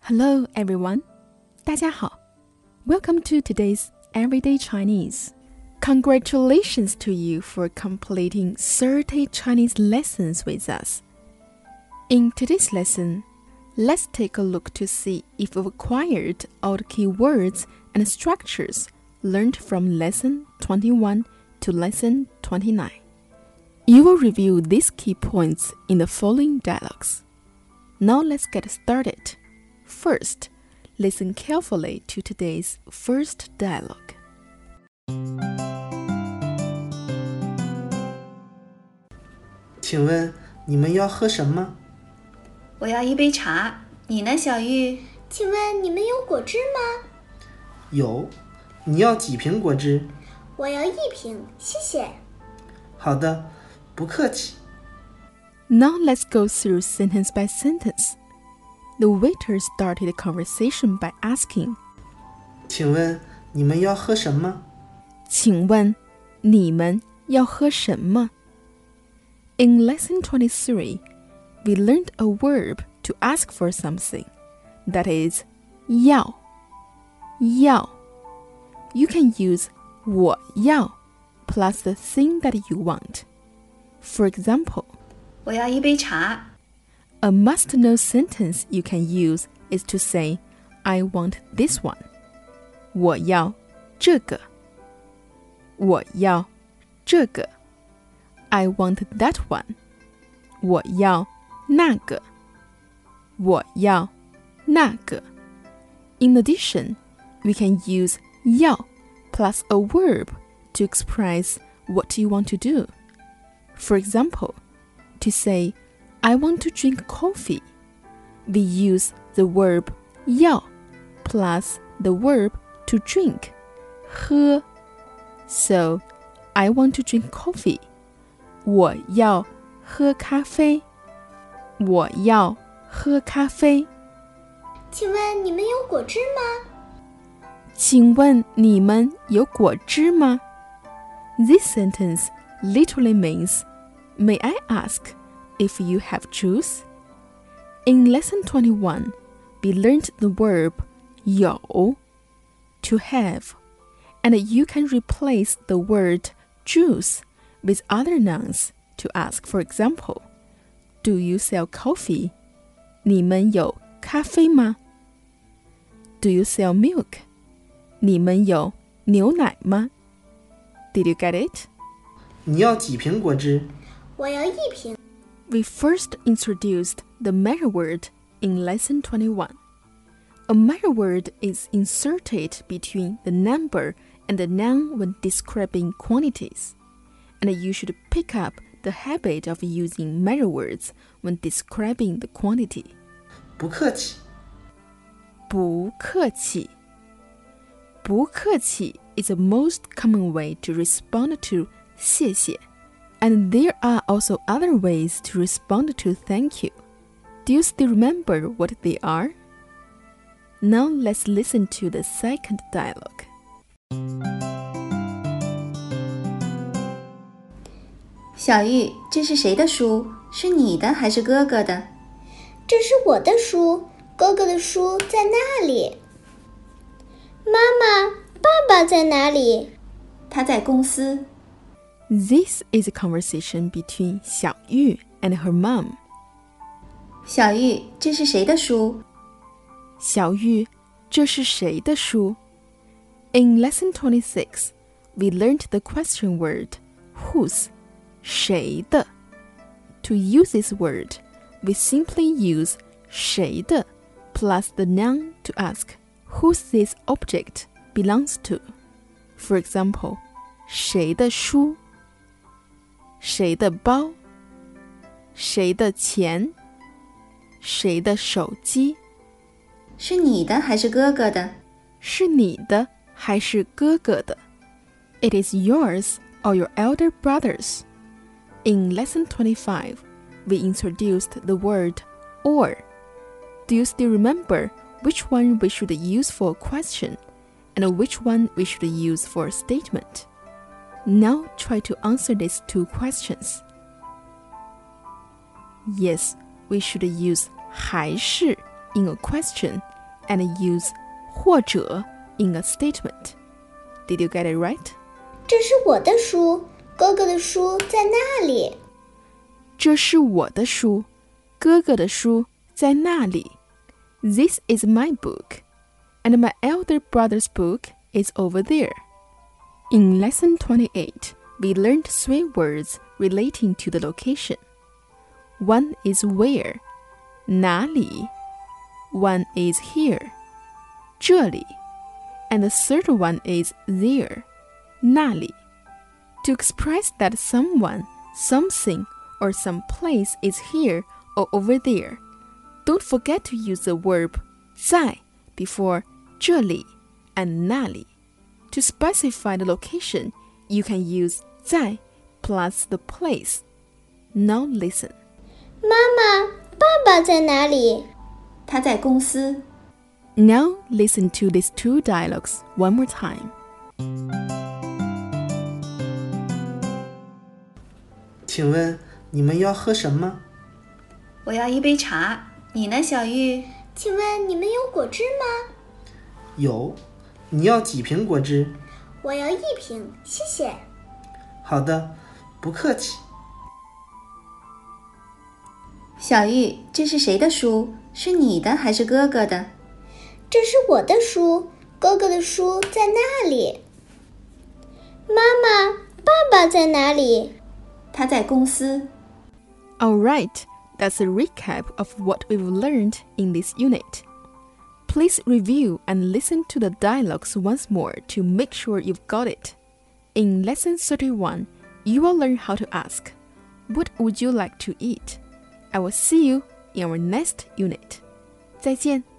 Hello everyone, 大家好. Welcome to today's Everyday Chinese. Congratulations to you for completing 30 Chinese lessons with us. In today's lesson, let's take a look to see if we've acquired all the key words and structures learned from lesson 21 to lesson 29. You will review these key points in the following dialogues. Now let's get started. First, listen carefully to today's first dialogue. 请问你们要喝什么？ 我要一杯茶，你呢，小玉？ 请问你们有果汁吗？ 有，你要几瓶果汁？ 我要1瓶，谢谢。 好的，不客气。 Now let's go through sentence by sentence. The waiter started the conversation by asking, 请问你们要喝什么？ 请问你们要喝什么？ In lesson 23, we learned a verb to ask for something. That is, 要. You can use 我要 plus the thing that you want. For example, 我要一杯茶。 A must-know sentence you can use is to say, I want this one. 我要这个。我要这个。I want that one. 我要那个。我要那个。In addition, we can use 要 plus a verb to express what you want to do. For example, to say, I want to drink coffee. We use the verb 要 plus the verb to drink, 喝. So, I want to drink coffee. 我要喝咖啡。我要喝咖啡。 请问你们有果汁吗？ 请问你们有果汁吗？ This sentence literally means, May I ask if you have juice? In lesson 21, we learned the verb 有 to have, and you can replace the word juice with other nouns to ask. For example, do you sell coffee? 你们有咖啡吗？ Do you sell milk? 你们有牛奶吗？ Did you get it? 你要几瓶果汁？ 我要1瓶。 We first introduced the measure word in lesson 21. A measure word is inserted between the number and the noun when describing quantities, and you should pick up the habit of using measure words when describing the quantity. 不客气。 不客气。不客气 is the most common way to respond to 谢谢. And there are also other ways to respond to thank you. Do you still remember what they are? Now let's listen to the second dialogue. 小玉，这是谁的书？是你的还是哥哥的？ 这是我的书，哥哥的书在那里。妈妈，爸爸在哪里？ 他在公司。 This is a conversation between 小玉 and her mom. 小玉，这是谁的书？ 小玉，这是谁的书？ In lesson 26, we learned the question word whose, 谁的. To use this word, we simply use 谁的 plus the noun to ask whose this object belongs to. For example, 谁的书？谁的包？谁的钱？谁的手机？ 是你的还是哥哥的？ 是你的还是哥哥的？ It is yours or your elder brother's. In lesson 25, we introduced the word or. Do you still remember which one we should use for a question and which one we should use for a statement? Now try to answer these two questions. Yes, we should use 还是 in a question and use 或者 in a statement. Did you get it right? 这是我的书，哥哥的书在那里。 这是我的书，哥哥的书在那里。This is my book, and my elder brother's book is over there. In lesson 28, we learned 3 words relating to the location. One is where, 哪里. One is here, 这里. And the third one is there, 那里. To express that someone, something, or some place is here or over there, don't forget to use the verb 在 before 这里 and 那里. To specify the location, you can use 在 plus the place. Now listen. 妈妈，爸爸在哪里？ 他在公司。 Now listen to these 2 dialogues one more time. 请问你们要喝什么？ 我要一杯茶，你呢，小玉？ 请问你们有果汁吗？ 有。你要几瓶果汁？ 我要1瓶，谢谢。 好的，不客气。 小玉，这是谁的书？是你的还是哥哥的？ 这是我的书，哥哥的书在那里。妈妈，爸爸在哪里？ 他在公司。 Alright, that's a recap of what we've learned in this unit. Please review and listen to the dialogues once more to make sure you've got it. In lesson 31, you will learn how to ask, "What would you like to eat?" I will see you in our next unit. 再见。